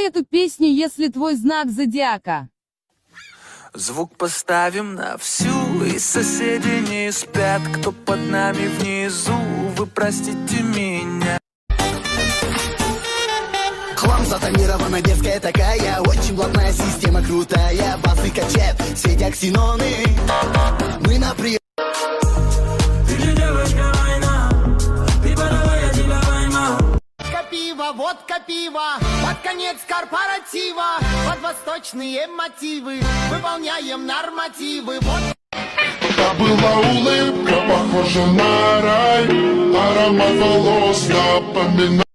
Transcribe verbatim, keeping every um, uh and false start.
Включи эту песню, если твой знак зодиака. Звук поставим на всю, и соседи не спят. Кто под нами внизу, вы простите меня. Хлам затонирована, детская такая, очень блатная система крутая. Басы качает, светя ксеноны. Мы на прием. Ты же девочка война, ты подавай, я тебя поймал. Пиво, водка, пиво, под конец корпоратива, под восточные мотивы выполняем нормативы. Вот. Это была улыбка, похожа на рай, аромат волос напоминает.